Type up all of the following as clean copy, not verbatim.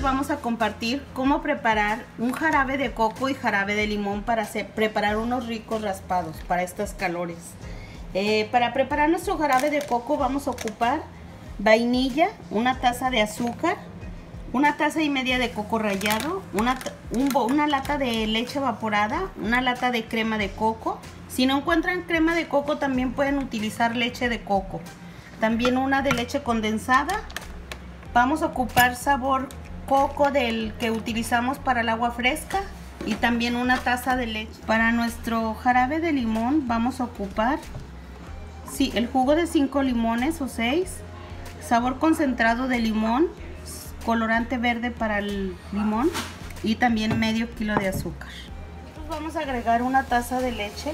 les vamos a compartir cómo preparar un jarabe de coco y jarabe de limón para preparar unos ricos raspados para estos calores. Para preparar nuestro jarabe de coco vamos a ocupar vainilla, una taza de azúcar, una taza y media de coco rallado, una lata de leche evaporada, una lata de crema de coco. Si no encuentran crema de coco, también pueden utilizar leche de coco. También una de leche condensada. Vamos a ocupar sabor coco del que utilizamos para el agua fresca y también una taza de leche. Para nuestro jarabe de limón vamos a ocupar el jugo de 5 limones o 6, sabor concentrado de limón, colorante verde para el limón y también medio kilo de azúcar. Vamos a agregar una taza de leche.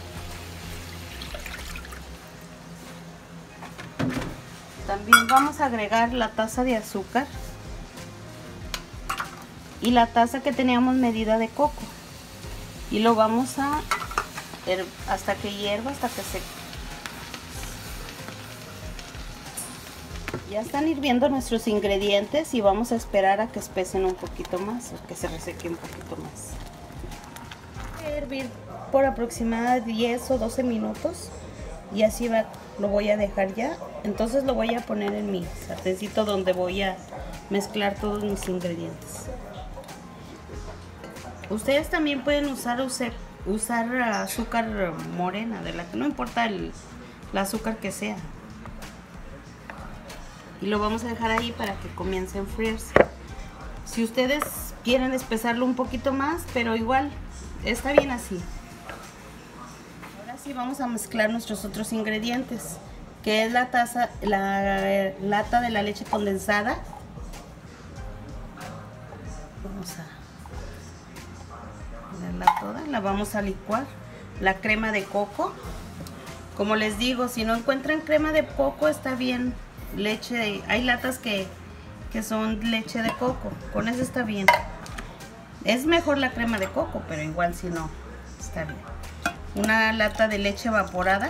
También vamos a agregar la taza de azúcar y la taza que teníamos medida de coco y lo vamos a hasta que hierva, hasta que se... Ya están hirviendo nuestros ingredientes y vamos a esperar a que espesen un poquito más o que se reseque un poquito más. Voy a hervir por aproximadamente 10 o 12 minutos y así lo voy a dejar ya. Entonces lo voy a poner en mi sartencito donde voy a mezclar todos mis ingredientes. Ustedes también pueden usar azúcar morena, de la que no importa el azúcar que sea. Y lo vamos a dejar ahí para que comience a enfriarse. Si ustedes quieren espesarlo un poquito más, pero igual está bien así. Ahora sí vamos a mezclar nuestros otros ingredientes, que es la lata de la leche condensada. Vamos a ponerla toda, la vamos a licuar. La crema de coco, como les digo, si no encuentran crema de coco está bien. Hay latas que son leche de coco, con eso está bien. Es mejor la crema de coco, pero igual si no, está bien. Una lata de leche evaporada.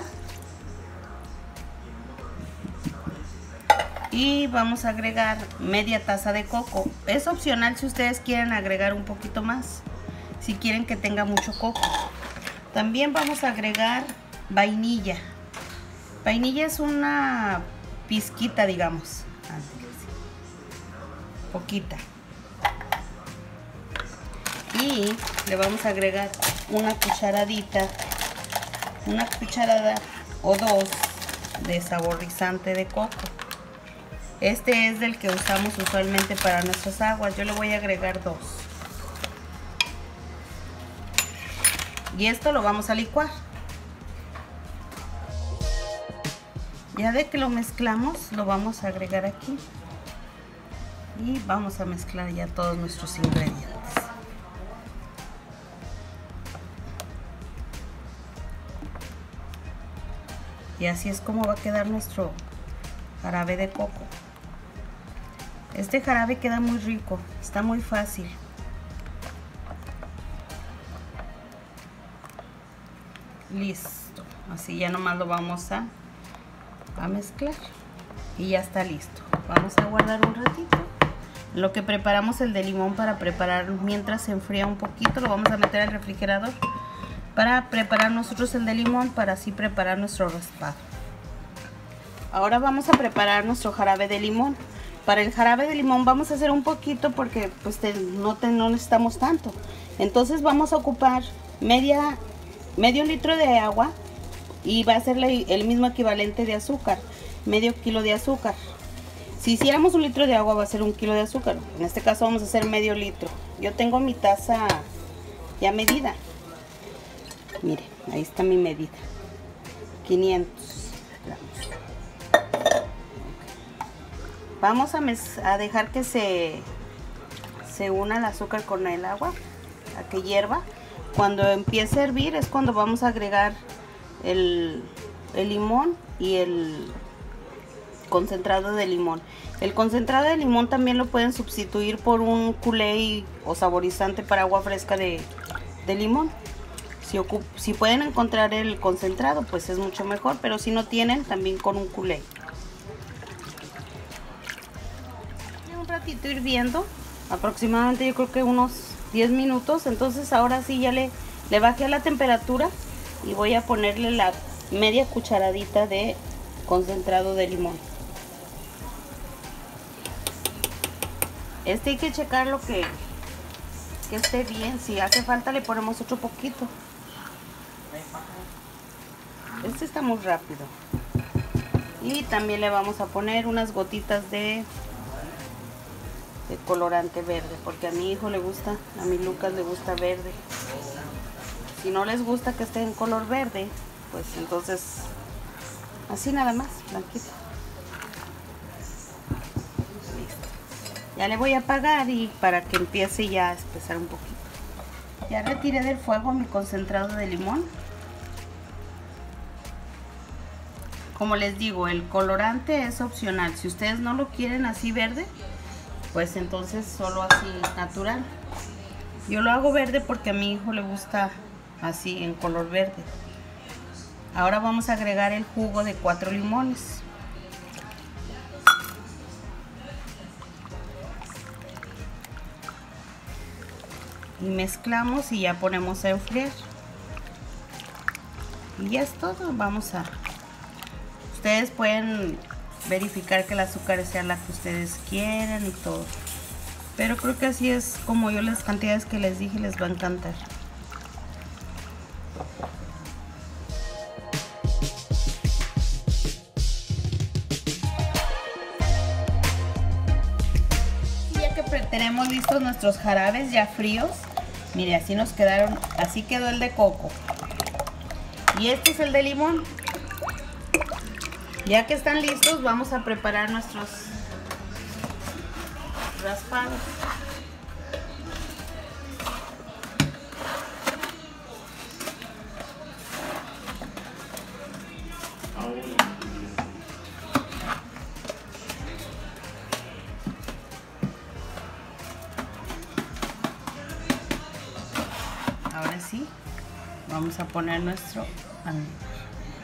Y vamos a agregar media taza de coco. Es opcional si ustedes quieren agregar un poquito más, si quieren que tenga mucho coco. También vamos a agregar vainilla. Vainilla es una pizquita, digamos, poquita. Y le vamos a agregar una cucharada o dos de saborizante de coco. Este es del que usamos usualmente para nuestras aguas. Yo le voy a agregar 2. Y esto lo vamos a licuar. Ya de que lo mezclamos, lo vamos a agregar aquí. Y vamos a mezclar ya todos nuestros ingredientes. Y así es como va a quedar nuestro jarabe de coco. Este jarabe queda muy rico, está muy fácil. Listo, así ya nomás lo vamos a mezclar y ya está listo. Vamos a guardar un ratito. Lo que preparamos el de limón para preparar mientras se enfría un poquito, lo vamos a meter al refrigerador para preparar nosotros el de limón, para así preparar nuestro raspado. Ahora vamos a preparar nuestro jarabe de limón. Para el jarabe de limón vamos a hacer un poquito porque pues no necesitamos tanto. Entonces vamos a ocupar medio litro de agua y va a ser el mismo equivalente de azúcar, medio kilo de azúcar. Si hiciéramos 1 litro de agua va a ser 1 kilo de azúcar. En este caso vamos a hacer medio litro. Yo tengo mi taza ya medida. Mire, ahí está mi medida. 500 gramos. Vamos a dejar que se una el azúcar con el agua, a que hierva. Cuando empiece a hervir es cuando vamos a agregar el limón y el concentrado de limón. El concentrado de limón también lo pueden sustituir por un Kool-Aid o saborizante para agua fresca de limón. Si pueden encontrar el concentrado, pues es mucho mejor, pero si no tienen, también con un Kool-Aid. Un ratito hirviendo aproximadamente, yo creo que unos 10 minutos. Entonces ahora sí ya le bajé a la temperatura y voy a ponerle la media cucharadita de concentrado de limón. Hay que checar lo que esté bien. Si hace falta le ponemos otro poquito. Este está muy rápido. Y también le vamos a poner unas gotitas de colorante verde, porque a mi hijo le gusta, a mi Lucas le gusta verde. Si no les gusta que esté en color verde, pues entonces así nada más, blanquito. Listo. Ya le voy a apagar y para que empiece ya a espesar un poquito. Ya retiré del fuego mi concentrado de limón. Como les digo, el colorante es opcional. Si ustedes no lo quieren así verde, pues entonces solo así natural. Yo lo hago verde porque a mi hijo le gusta así en color verde. Ahora vamos a agregar el jugo de 4 limones. Y mezclamos y ya ponemos a enfriar. Y ya es todo. Ustedes pueden verificar que el azúcar sea la que ustedes quieran y todo. Pero creo que así es como yo las cantidades que les dije les va a encantar. Ya que tenemos listos nuestros jarabes ya fríos, mire, así nos quedaron, así quedó el de coco. Y este es el de limón. Ya que están listos, vamos a preparar nuestros raspados. Ahora sí, vamos a poner nuestro almíbar.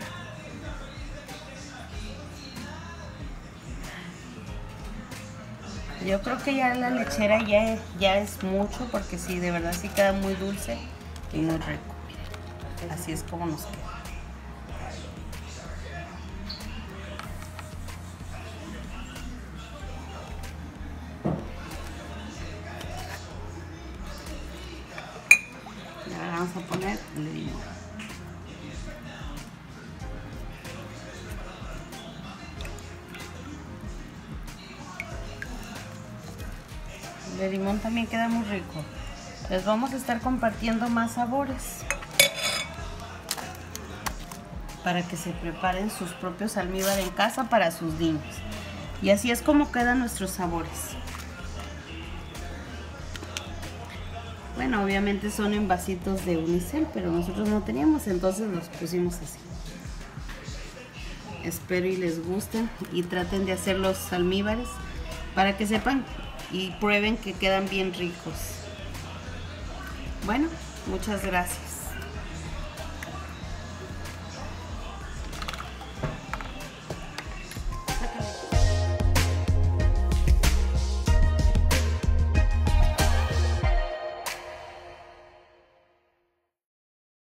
Yo creo que ya la lechera ya es mucho, porque sí, de verdad sí queda muy dulce y muy rico. Miren, así es como nos queda. Y ahora vamos a poner el limón. El limón también queda muy rico. Les vamos a estar compartiendo más sabores para que se preparen sus propios almíbar en casa para sus niños. Y así es como quedan nuestros sabores. Bueno, obviamente son en vasitos de unicel, pero nosotros no teníamos, entonces los pusimos así. Espero y les gusten y traten de hacer los almíbares para que sepan y prueben que quedan bien ricos. Bueno, muchas gracias.